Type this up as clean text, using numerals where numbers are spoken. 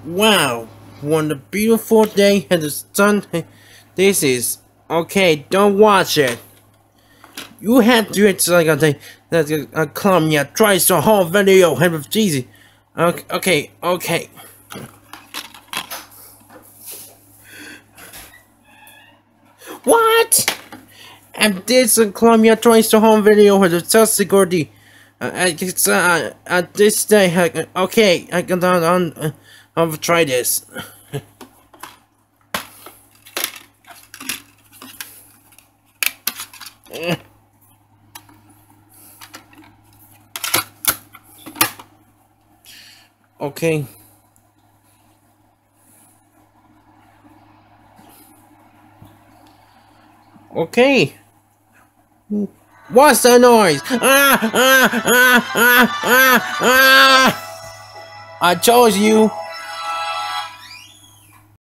Wow, what a beautiful day and the sun. This is okay. Don't watch it. You have to. It's like a thing. That's a come. Yeah, try the whole video. Have it easy. Okay. What? And this Columbia tries the home video with the security. It's at this day. Okay, I can I'll try this. Okay. Okay. What's the noise? I told you.